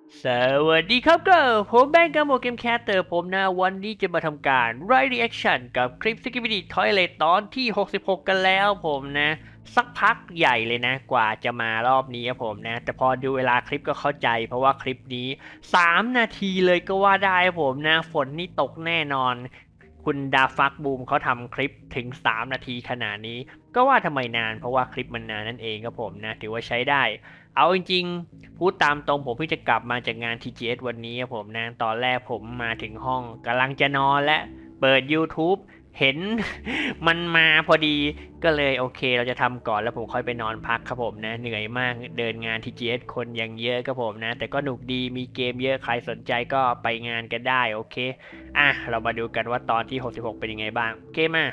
สวัสดีครับก็ผมแบงก์กัมโบเกมแคสเตอร์ผมนะวันนี้จะมาทำการ Reaction กับคลิป Skibidi Toilet ตอนที่66กันแล้วผมนะสักพักใหญ่เลยนะกว่าจะมารอบนี้ครับผมนะแต่พอดูเวลาคลิปก็เข้าใจเพราะว่าคลิปนี้3นาทีเลยก็ว่าได้ครับผมนะฝนนี่ตกแน่นอนคุณดาฟักบูมเขาทำคลิปถึง3นาทีขนาดนี้ก็ว่าทำไมนานเพราะว่าคลิปมันนานนั่นเองครับผมนะถือว่าใช้ได้ เอาจริงๆพูดตามตรงผมเพิ่งจะกลับมาจากงาน TGS วันนี้ครับผมนะตอนแรกผมมาถึงห้องกำลังจะนอนและเปิด YouTube เห็นมันมาพอดีก็เลยโอเคเราจะทำก่อนแล้วผมค่อยไปนอนพักครับผมนะเหนื่อยมากเดินงาน TGS คนยังเยอะครับผมนะแต่ก็หนุกดีมีเกมเยอะใครสนใจก็ไปงานกันได้โอเคอ่ะเรามาดูกันว่าตอนที่66เป็นยังไงบ้างโอเคมา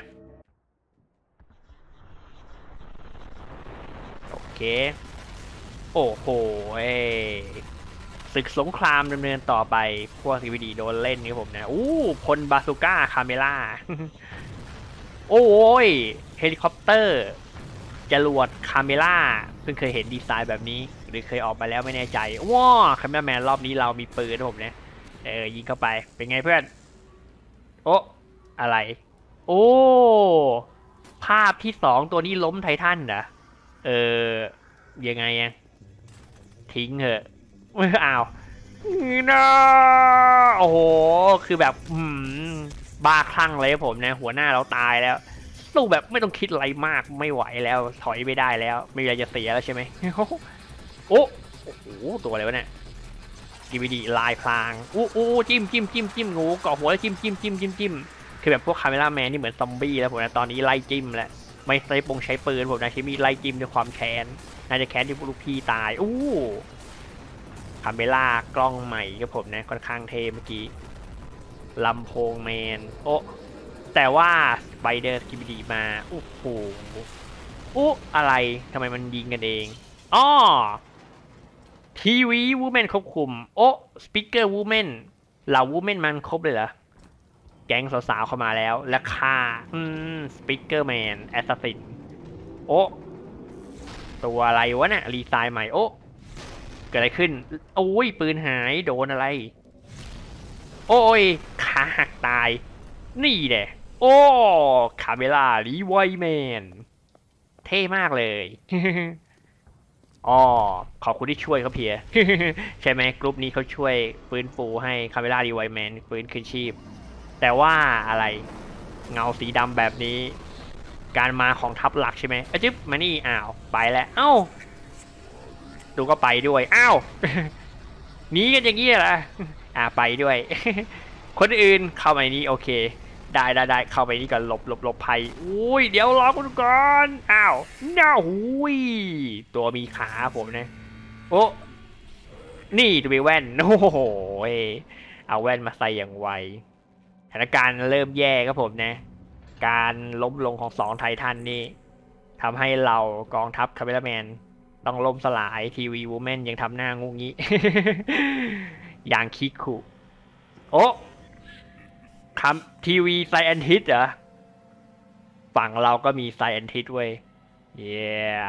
โอเคโอ้โหเอ้ศึกสงครามดำเนินต่อไปพวกทีวีดีโดนเล่นนี่ผมนะอู้พลบาซูก้าคาเมล่าโอ้ยเฮลิคอปเตอร์จรวดคาเมล่าเพิ่งเคยเห็นดีไซน์แบบนี้หรือเคยออกมาแล้วไม่แน่ใจว้าคาเมล่าแมนรอบนี้เรามีปืนนะผมเนี่ยยิงเข้าไปเป็นไงเพื่อนโอ้อะไรโอ้ภาพที่2ตัวนี้ล้มไททันเหรอเออยังไงอะทิ้งเหอะไม่เอานะโอ้โหคือแบบบ้าคลั่งเลยผมนะหัวหน้าเราตายแล้วสู้แบบไม่ต้องคิดอะไรมากไม่ไหวแล้วถอยไม่ได้แล้วไม่มีอะไรจะเสียแล้วใช่ไหมโอ้โอ้โหตัวอะไรวะเนี่ยกีวีดีลายพลางอู้จิ้มจิ้มจิ้มจิ้มงูเกาะหัวแล้วจิ้มจิ้มจิ้มจิ้มจิ้มคือแบบพวกคาเมล่าแมนนี่เหมือนซอมบี้แล้วผมนะตอนนี้ไล่จิ้มแล้วไม่ใช้ปงใช้ปืนผมนะใช้มีดไล่จิ้มด้วยความแค้นน่าจะแค้นที่พวกลูกพี่ตายคาเมล่ากล้องใหม่ครับผมนะค่อนข้างเท่เมื่อกี้ลำโพงแมนโอ้แต่ว่าสไปเดอร์สกิบดีมาโอ้โหอะไรทำไมมันยิงกันเองอ้อทีวีวูแมนควบคุมสปิเกอร์วูแมนเหล่าวูแมนมันครบเลยเหรอแก๊งสาวๆเข้ามาแล้วและฆ่าสปิเกอร์แมนแอสซัสซินโอ้ตัวอะไรวะเนี่ยรีไซน์ใหม่เกิดอะไรขึ้นโอ้ยปืนหายโดนอะไรโอ้ยขาหักตายนี่แหละโอ้คาเมล่ารีไวแมนเท่มากเลยอ๋อขอบคุณที่ช่วยเขาเพียใช่ไหมกรุ๊ปนี้เขาช่วยฟื้นฟูให้คาเมล่ารีไวแมนฟื้นคืนชีพแต่ว่าอะไรเงาสีดำแบบนี้การมาของทัพหลักใช่ไหมจิ๊บมานี่อ้าวไปแล้วเอ้าดูก็ไปด้วยอ้าวหนีกันอย่างนี้เหรอไปด้วยคนอื่นเข้าไปนี้โอเคได้เข้าไปนี่ก่อนหลบภัยอุ้ยเดี๋ยวรอคุณก่อนอ้าวน้าหุยตัวมีขาผมนะโอ้นี่ตัวมีแว่นโอ้โหเอาแว่นมาใส่อย่างไวสถานการณ์เริ่มแย่ครับผมนะการล้มลงของ2ไททันนี่ทำให้เรากองทัพคาเมล่าแมนต้องล่มสลายทีวีวูแมนยังทำหน้างุงี้อย่างคิคุโอ้คำทีวีไซแอนทิสเหรอฝั่งเราก็มีไซแอนทิสเว้ยเย้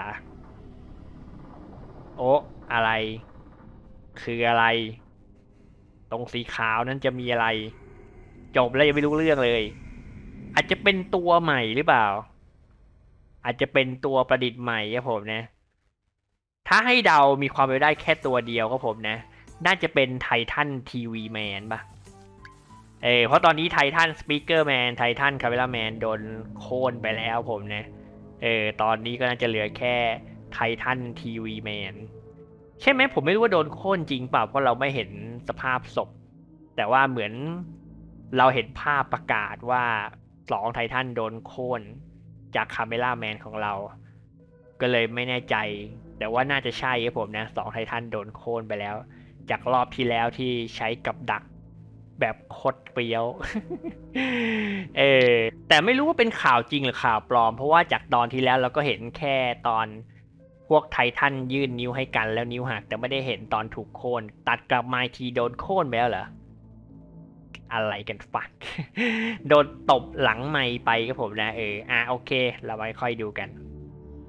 โอ้อะไรคืออะไรตรงสีขาวนั้นจะมีอะไรจบแล้วยังไม่รู้เรื่องเลยอาจจะเป็นตัวใหม่หรือเปล่าอาจจะเป็นตัวประดิษฐ์ใหม่ครับผมนะถ้าให้เดามีความเป็นไปได้แค่ตัวเดียวครับผมนะน่าจะเป็นไททันทีวีแมนปะ เพราะตอนนี้ไททันสปีกเกอร์แมนไททันคาเมล่าแมนโดนโค่นไปแล้วผมนะตอนนี้ก็น่าจะเหลือแค่ไททันทีวีแมนใช่ไหมผมไม่รู้ว่าโดนโค่นจริงเปล่าเพราะเราไม่เห็นสภาพศพแต่ว่าเหมือนเราเห็นภาพประกาศว่า2 ไททันโดนโค่นจากคาเมล่าแมนของเราก็เลยไม่แน่ใจแต่ว่าน่าจะใช่ครับผมนะ2 ไททันโดนโค่นไปแล้วจากรอบที่แล้วที่ใช้กับดัก แบบโคตรเปรี้ยวเออแต่ไม่รู้ว่าเป็นข่าวจริงหรือข่าวปลอมเพราะว่าจากตอนที่แล้วเราก็เห็นแค่ตอนพวกไททันยื่นนิ้วให้กันแล้วนิ้วหักแต่ไม่ได้เห็นตอนถูกโค่นตัดกลับมาอีกทีโดนโค่นไปแล้วเหรออะไรกันฟักโดนตบหลังไมค์ไปก็ผมนะโอเคเราไว้ค่อยดูกัน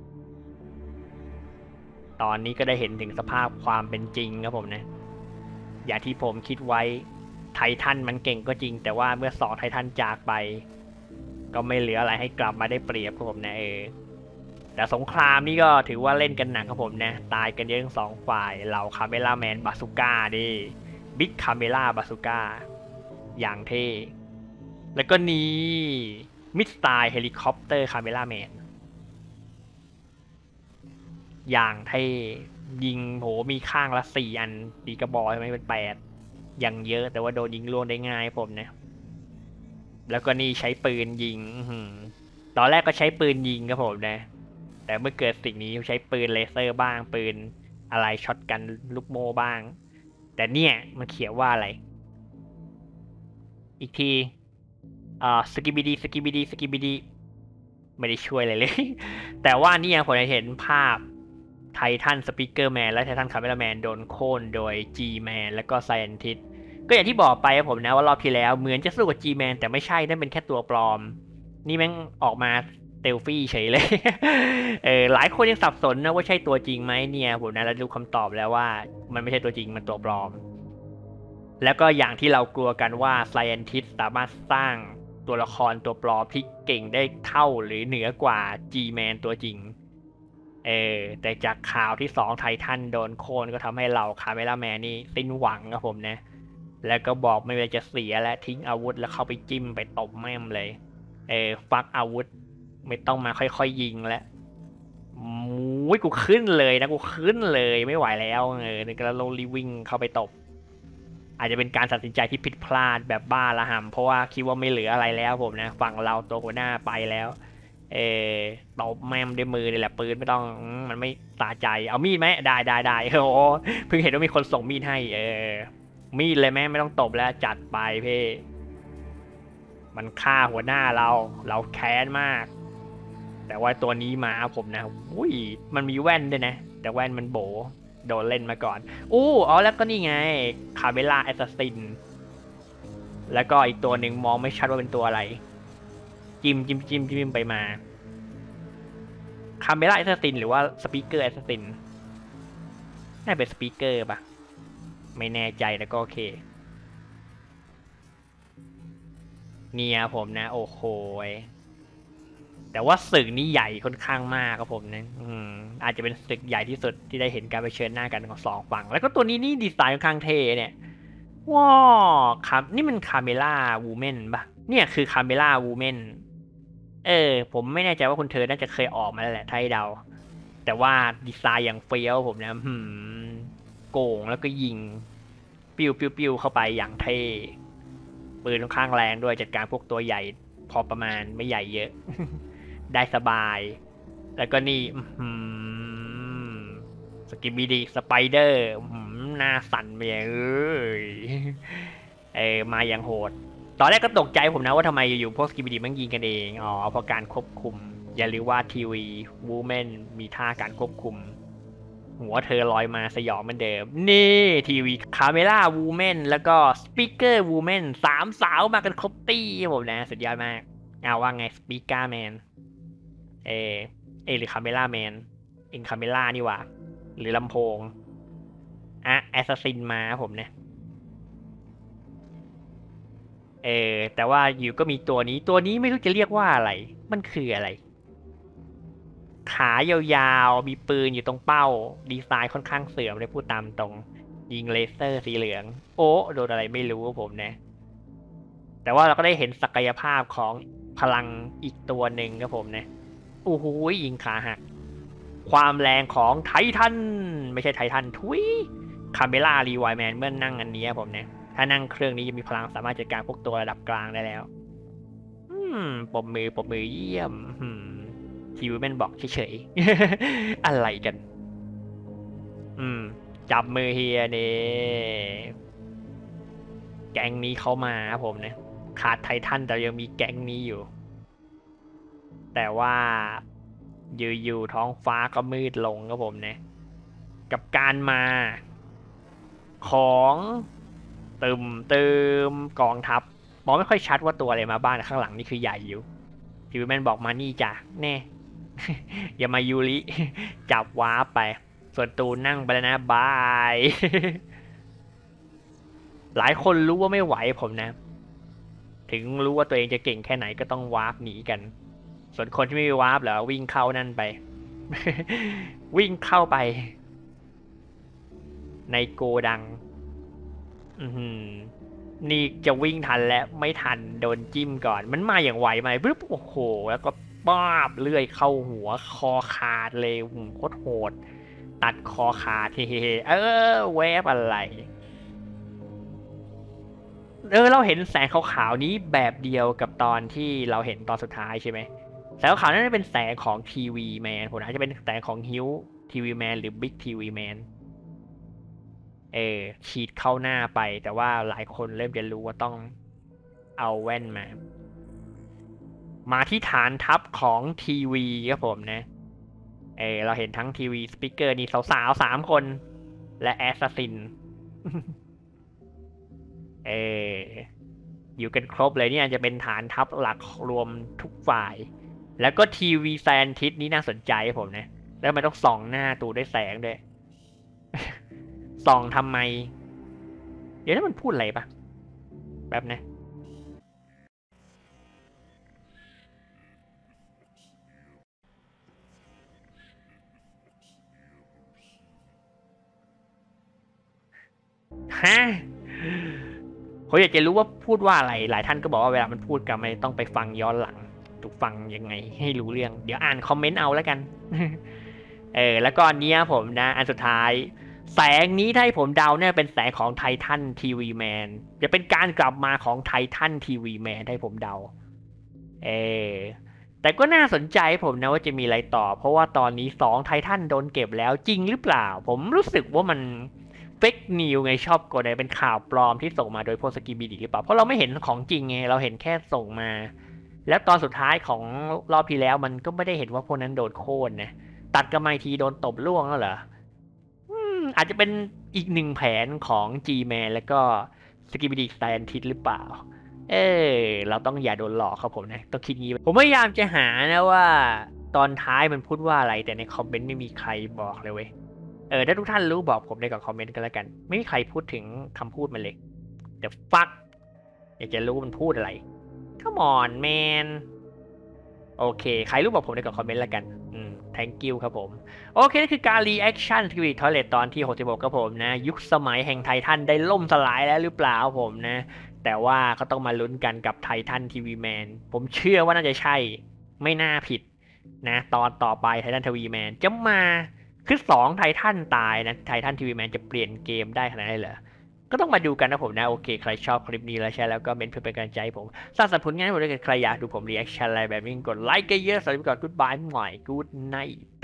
ตอนนี้ก็ได้เห็นถึงสภาพความเป็นจริงครับผมนะอย่างที่ผมคิดไว้ไททันมันเก่งก็จริงแต่ว่าเมื่อสองไททันจากไปก็ไม่เหลืออะไรให้กลับมาได้เปรียบครับผมนะแต่สงครามนี่ก็ถือว่าเล่นกันหนักครับผมนะตายกันเยอะทั้งสองฝ่ายเหล่าคาเมล่าแมนบาซูก้าดิบิ๊กคาเมล่าบาซูก้าอย่างเท่แล้วก็นี่มิสไตล์เฮลิคอปเตอร์คาเมล่าแมนอย่างเท่ยิงโหมีข้างละ4 อันตีกระบอกใช่ไหมเป็น8อย่างเยอะแต่ว่าโดนยิงล่วงได้ง่ายผมนะแล้วก็นี่ใช้ปืนยิงตอนแรกก็ใช้ปืนยิงครับผมนะแต่เมื่อเกิดสิ่งนี้ใช้ปืนเลเซอร์บ้างปืนอะไรช็อตกันลูกโม่บ้างแต่เนี่ยมันเขียนว่าอะไรอีกทีสกิบิดีสกิบิดีสกิบิดีไม่ได้ช่วยอะไรเลยแต่ว่านี่ยังผมเห็นภาพไททันสปีกเกอร์แมนและไททันคาเมราแมนโดนโค่นโดย G-Man และก็ไซเอนทิสก็อย่างที่บอกไปครับผมนะว่ารอบที่แล้วเหมือนจะสู้กับ G-Man แต่ไม่ใช่นั่นเป็นแค่ตัวปลอมนี่แม่งออกมาเซลฟี่เฉยเลยหลายคนยังสับสนนะว่าใช่ตัวจริงไหมเนี่ยผมนะเราดูคำตอบแล้วว่ามันไม่ใช่ตัวจริงมันตัวปลอมแล้วก็อย่างที่เรากลัวกันว่าไซเอนทิสสามารถสร้างตัวละครตัวปลอมที่เก่งได้เท่าหรือเหนือกว่า G-Man ตัวจริงแต่จากข่าวที่2ไททันโดนโค่นก็ทำให้เราคาเมล่าแมนนี่สิ้นหวังครับผมนะแล้วก็บอกไม่ว่าจะเสียและทิ้งอาวุธแล้วเข้าไปจิ้มไปตบแม่มเลยฟักอาวุธไม่ต้องมาค่อยๆยิงแล้วมุ้ยกูขึ้นเลยนะกูขึ้นเลยไม่ไหวแล้วนี่ก็โลลีวิ่งเข้าไปตบอาจจะเป็นการตัดสินใจที่ผิดพลาดแบบบ้าละห่ำเพราะว่าคิดว่าไม่เหลืออะไรแล้วผมนะฝั่งเราตัวหัวหน้าไปแล้วเออตบแม่มด้วยมือนี่แหละปืนไม่ต้องมันไม่สาใจเอามีดไหมได้โอ้เพิ่งเห็นว่ามีคนส่งมีดให้มีดเลยแม่ไม่ต้องตบแล้วจัดไปเพ่มันฆ่าหัวหน้าเราแค้นมากแต่ว่าตัวนี้มาผมนะอุ้ยมันมีแว่นด้วยนะแต่แว่นมันโบโดนเล่นมาก่อนอ๋อแล้วก็นี่ไงคาเมล่าแอสซัสซินแล้วก็อีกตัวหนึ่งมองไม่ชัดว่าเป็นตัวอะไรจิ้มไปมาคาเมล่าแอสซัสซินหรือว่าสปีกเกอร์แอสซัสซินน่าเป็นสปีกเกอร์ปะไม่แน่ใจแต่ก็โอเคเนี่ยผมนะโอ้โหแต่ว่าศึกนี้ใหญ่ค่อนข้างมากครับผมนะอาจจะเป็นศึกใหญ่ที่สุดที่ได้เห็นการเผชิญหน้ากันของสองฝั่งแล้วก็ตัวนี้นี่ดีไซน์ค่อนข้างเท่เนี่ยว้าครับนี่มันคาเมล่าวูแมนปะเนี่ยคือคาเมล่าวูแมนผมไม่แน่ใจว่าคุณเธอน่าจะเคยออกมาแล้วแหละไทยเดาแต่ว่าดีไซน์อย่างเฟี้ยวผมนะโก่งแล้วก็ยิงปิ้วเข้าไปอย่างเท่ปืนค่อนข้างแรงด้วยจัดการพวกตัวใหญ่พอประมาณไม่ใหญ่เยอะ ได้สบายแล้วก็นี่สกิบิดีสไปเดอร์หน้าสั่นไปอย่างมาอย่างโหดตอนแรกก็ตกใจผมนะว่าทำไมอยู่ๆพวกสกิบิดีมันยิงกันเองเพราะการควบคุมอย่าลืมว่าทีวีวูแมนมีท่าการควบคุมหัวเธอลอยมาสยองเหมือนเดิมนี่ทีวีคาเมล่าวูแมนแล้วก็สปีกเกอร์วูแมน3 สาวมากันครบตี้ผมนะสุดยอดมากว่าไงสปีกเกอร์แมนเอหรือคาเมล่าแมนคาเมล่านี่หว่าหรือลำโพงแอสซัสซินมาผมเนี่ยแต่ว่าอยู่ก็มีตัวนี้ไม่รู้จะเรียกว่าอะไรมันคืออะไรขายาวๆมีปืนอยู่ตรงเป้าดีไซน์ค่อนข้างเสื่อมเลยพูดตามตรงยิงเลเซอร์สีเหลืองโดนอะไรไม่รู้ผมนะแต่ว่าเราก็ได้เห็นศักยภาพของพลังอีกตัวหนึ่งครับผมนะโอ้โหยิงขาหักความแรงของไททันไม่ใช่ไททันทุยคาเมล่ารีไวแมนเมื่อนั่งอันนี้ผมเนี่ยถ้านั่งเครื่องนี้จะมีพลังสามารถจัดการพวกตัวระดับกลางได้แล้วปมมือเยี่ยมทีวีแมนบอกเฉยๆอะไรกันจับมือเฮียเนี่ยแก๊งนี้เขามาผมเนี่ยขาดไททันแต่ยังมีแก๊งนี้อยู่แต่ว่าอยู่ท้องฟ้าก็มืดลงครับผมเนี่ยกับการมาของเติมกองทัพมองไม่ค่อยชัดว่าตัวอะไรมาบ้างข้างหลังนี่คือใหญ่อยู่ทีวีแมนบอกมานี่จ้ะแน่อย่ามายูริจับวาร์ปไปส่วนตูนนั่งไปแล้วนะบายหลายคนรู้ว่าไม่ไหวผมนะถึงรู้ว่าตัวเองจะเก่งแค่ไหนก็ต้องวาร์ปหนีกันส่วนคนที่ไม่วาร์ปเหรอวิ่งเข้านั่นไปวิ่งเข้าไปในโกดังอือหือนี่จะวิ่งทันแล้วไม่ทันโดนจิ้มก่อนมันมาอย่างไวมาปึ๊บโอ้โหแล้วก็ป้าบเลื่อยเข้าหัวคอขาดเลยโคตรโหดตัดคอขาดเฮ้เออแวบอะไรเราเห็นแสงขาวๆนี้แบบเดียวกับตอนที่เราเห็นตอนสุดท้ายใช่ไหมแสงขาวๆนั้นเป็นแสงของทีวีแมนผมอาจจะเป็นแสงของฮิวทีวีแมนหรือบิ๊กทีวีแมน ฉีดเข้าหน้าไปแต่ว่าหลายคนเริ่มเรียนรู้ว่าต้องเอาแว่นมาที่ฐานทัพของทีวีครับผมนะเราเห็นทั้งทีวีสปีกเกอร์นี่สาวๆ3 คนและแอสซัสซินเอออยู่กันครบเลยเนี่ยจะเป็นฐานทัพหลักรวมทุกฝ่าย แล้วก็ทีวีแซนทิสนี้น่าสนใจผมนะแล้วมันต้องส่องหน้าตูด้วยแสงด้วยส่องทำไมเดี๋ยวนั้นมันพูดอะไรปะแป๊บนะฮะผมอยากจะรู้ว่าพูดว่าอะไรหลายท่านก็บอกว่าเวลามันพูดกันไม่ต้องไปฟังย้อนหลังถูกฟังยังไงให้รู้เรื่องเดี๋ยวอ่านคอมเมนต์เอาแล้วกันแล้วก็อันเนี้ยผมนะอันสุดท้ายแสงนี้ถ้าให้ผมเดาเนี่ยเป็นแสงของไททันทีวีแมนจะเป็นการกลับมาของไททันทีวีแมนให้ผมเดาเออแต่ก็น่าสนใจผมนะว่าจะมีอะไรต่อเพราะว่าตอนนี้2ไททันโดนเก็บแล้วจริงหรือเปล่าผมรู้สึกว่ามันเฟกนิวไงชอบกดเป็นข่าวปลอมที่ส่งมาโดยพวกสกิบิดิหรือเปล่าเพราะเราไม่เห็นของจริงไงเราเห็นแค่ส่งมาแล้วตอนสุดท้ายของรอบที่แล้วมันก็ไม่ได้เห็นว่าพวกนั้นโดนโค่นนะตัดกันมาอีกทีโดนตบล่วงแล้วเหรออาจจะเป็นอีก1 แผนของ G-Man แล้วก็สกิบิดิแซนทิสหรือเปล่า เอเราต้องอย่าโดนหลอกครับผมนะต้องคิดงี้ผมพยายามจะหานะว่าตอนท้ายมันพูดว่าอะไรแต่ในคอมเมนต์ไม่มีใครบอกเลยเว้ยถ้าทุกท่านรู้บอกผมในกับคอมเมนต์กันแล้วกันไม่มีใครพูดถึงคำพูดมันเลยเดี๋ยวฟักอยากจะรู้มันพูดอะไร Come on man โอเคใครรู้บอกผมในกับคอมเมนต์แล้วกันthank you ครับผมโอเคนี่คือการ reaction Spirit Toilet ตอนที่66ครับผมนะยุคสมัยแห่งไททันได้ล่มสลายแล้วหรือเปล่าผมนะแต่ว่าก็ต้องมาลุ้นกันกับไททันทีวีแมนผมเชื่อว่าน่าจะใช่ไม่น่าผิดนะตอนต่อไปไททันทีวีแมนจะมาคือ2ไททันตายนะไททันทีวีแมนจะเปลี่ยนเกมได้ขนาดนั้นเหรอก็ต้องมาดูกันนะผมนะโอเคใครชอบคลิปนี้แล้วใช่แล้วก็เมนเพื่อเป็นกำลังใจผมสร้างสรรค์ผลงานให้ผมด้วยกันใครอยากดูผมรีแอคชั่นอะไรแบบนี้กดไลค์กันเยอะสวัสดีก่อน goodbye หน่อย good night